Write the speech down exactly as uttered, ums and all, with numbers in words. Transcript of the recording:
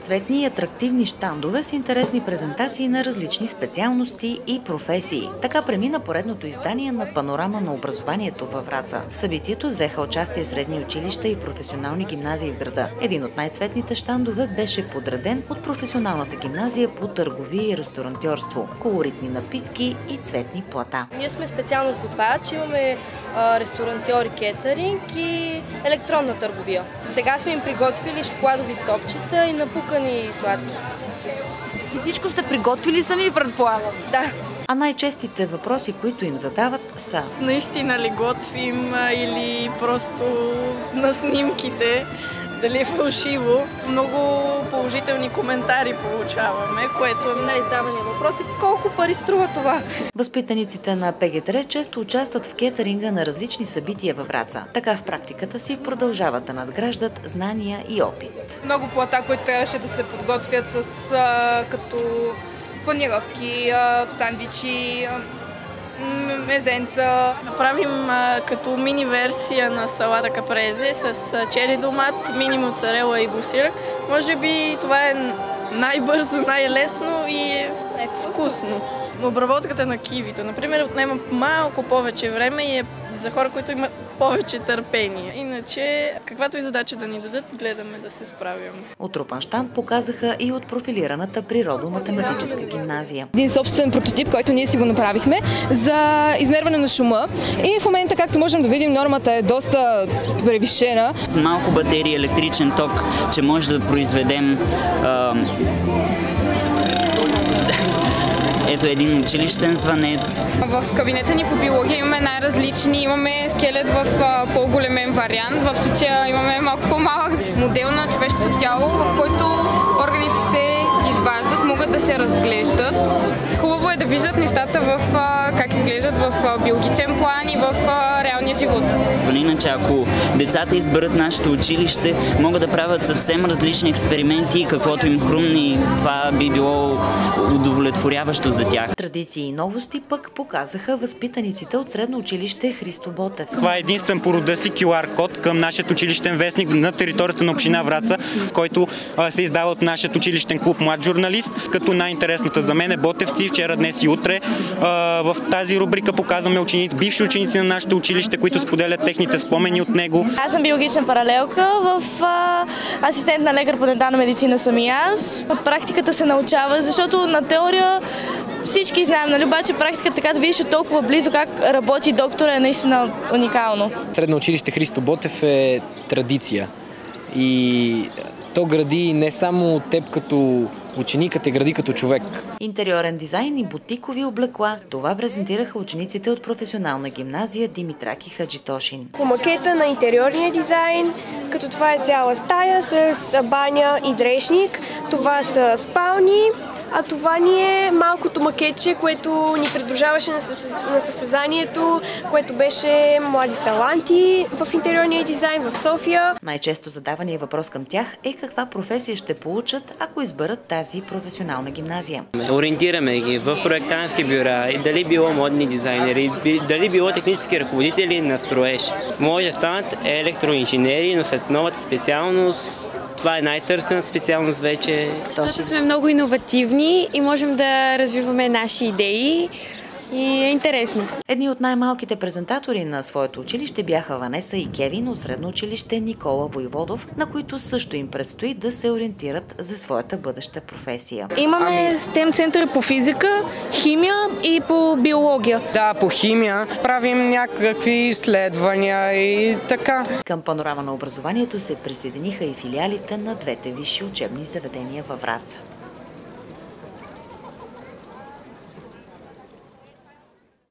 разноцветни и атрактивни щандове с интересни презентации на различни специалности и професии. Така премина поредното издание на Панорама на образованието във Враца. В събитието взеха участие средни училища и професионални гимназии в града. Един от най-цветните щандове беше подреден от професионалната гимназия по търговия и ресторантьорство, колоритни напитки и цветни плата. Ние сме специално готвачи, имаме а, ресторантьори, кетеринг и електронна търговия. Сега сме им приготвили шоколадови топчета и напукани сладки. И всичко сте приготвили сами, предполагам? Да. А най-честите въпроси, които им задават, са: наистина ли готвим или просто на снимките? Дали е фалшиво? Много положителни коментари получаваме, което е най-издавания въпрос е колко пари струва това. Възпитаниците на ПГТР често участват в кетеринга на различни събития във Враца. Така в практиката си продължават да надграждат знания и опит. Много плата, които трябваше да се подготвят с а, като панировки, а, сандвичи, а, мезенца. Направим а, като мини версия на салата капрезе с а, чери домат, мини моцарела и бусирък. Може би това е най-бързо, най-лесно и е вкусно. Обработката на кивито, например, отнема малко повече време и е за хора, които имат повече търпение. Иначе, каквато и задача да ни дадат, гледаме да се справим. От трупан щанд показаха и от профилираната природо-математическа гимназия. Един собствен прототип, който ние си го направихме за измерване на шума. И в момента, както можем да видим, нормата е доста превишена. С малко батерия, електричен ток, че може да произведем а... ето един училищен звънец. В кабинета ни по биология имаме най-различни. Имаме скелет в по-големен вариант. В случая имаме малко по-малък модел на човешкото тяло, в който органите се изваждат, могат да се разглеждат. Хубаво е да виждат нещата в как изглеждат в биологичен план и в реалния живот. Иначе, ако децата изберат нашето училище, могат да правят съвсем различни експерименти, каквото им хрумне, и това би било удовлетворяващо за тях. Традиции и новости пък показаха възпитаниците от средно училище Христо Ботев. Това е единствен по рода си кю ар код към нашия училищен вестник на територията на община Враца, който а, се издава от нашия училищен клуб Млад журналист, като най-интересната за мен е Ботевци, вчера, днес и утре. А, в тази рубрика показваме ученици, бивши ученици на нашето училище, които споделят техните спомени от него. Аз съм биологична паралелка, в а, асистент на лекар по дентална медицина съм и аз. От практиката се научава, защото на теория всички знаем, нали? Обаче практиката, така да видиш от толкова близо как работи доктора, е наистина уникално. Средно училище Христо Ботев е традиция и то гради не само теб като ученик, те гради като човек. Интериорен дизайн и бутикови облекла. Това презентираха учениците от професионална гимназия Димитраки Хаджитошин. По макета на интериорния дизайн, като това е цяла стая с баня и дрешник. Това са спални. А това ни е малкото макетче, което ни придружаваше на състезанието, което беше млади таланти в интериорния дизайн в София. Най-често задавания въпрос към тях е каква професия ще получат, ако изберат тази професионална гимназия. Ориентираме ги в проектантски бюра, дали било модни дизайнери, дали било технически ръководители на строеж. Може да станат електроинженери, но след новата специалност това е най-търсената специалност вече. Защото сме много иновативни и можем да развиваме наши идеи и е интересно. Едни от най-малките презентатори на своето училище бяха Ванеса и Кевин от средно училище Никола Войводов, на които също им предстои да се ориентират за своята бъдеща професия. Имаме STEM център по физика, химия и по биология. Да, по химия правим някакви изследвания и така. Към Панорама на образованието се присъединиха и филиалите на двете висши учебни заведения във Враца.